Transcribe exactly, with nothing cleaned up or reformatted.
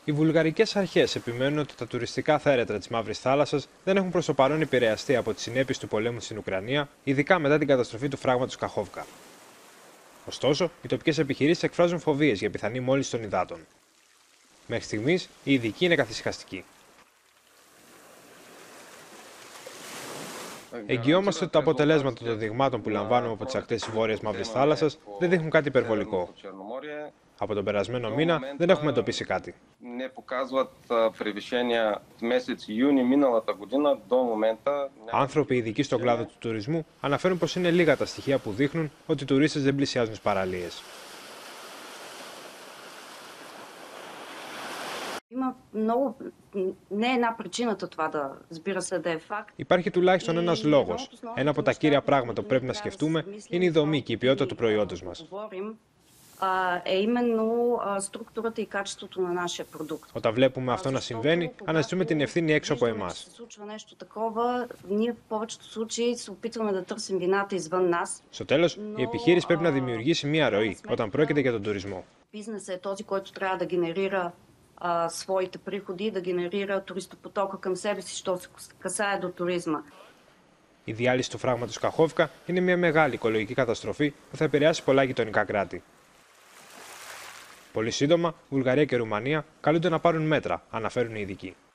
Οι βουλγαρικές αρχές επιμένουν ότι τα τουριστικά θέρετρα της Μαύρης Θάλασσας δεν έχουν προς το παρόν επηρεαστεί από τις συνέπειες του πολέμου στην Ουκρανία, ειδικά μετά την καταστροφή του φράγματος Καχόβκα. Ωστόσο, οι τοπικές επιχειρήσεις εκφράζουν φοβίες για πιθανή μόλυνση των υδάτων. Μέχρι στιγμής, η ειδική είναι καθησυχαστική. Εγγυόμαστε ότι τα αποτελέσματα των δειγμάτων που λαμβάνουμε από τις ακτές της Βόρειας Μαύρης Θάλασσας δεν δείχνουν κάτι υπερβολικό. Από τον περασμένο μήνα δεν έχουμε εντοπίσει κάτι. Άνθρωποι ειδικοί στον κλάδο του τουρισμού αναφέρουν πως είναι λίγα τα στοιχεία που δείχνουν ότι οι τουρίστες δεν πλησιάζουν στις παραλίες. Υπάρχει τουλάχιστον ένας λόγος. Ένα από τα κύρια πράγματα που πρέπει να σκεφτούμε είναι η δομή και η ποιότητα του προϊόντος μας. Όταν βλέπουμε αυτό να συμβαίνει, αναζητούμε την ευθύνη έξω από εμάς. Στο τέλος, η επιχείρηση πρέπει να δημιουργήσει μία ροή όταν πρόκειται για τον τουρισμό. своите приходи да генерира туристопотока към себе си, що се касае до туризма. Η διάλυση του φράγματος Καχόβκα είναι μια μεγάλη οικολογική καταστροφή που θα επηρεάσει πολλά γειτονικά κράτη. Πολύ σύντομα, Βουλγαρία και Ρουμανία καλούνται να πάρουν μέτρα, αναφέρουν οι ειδικοί.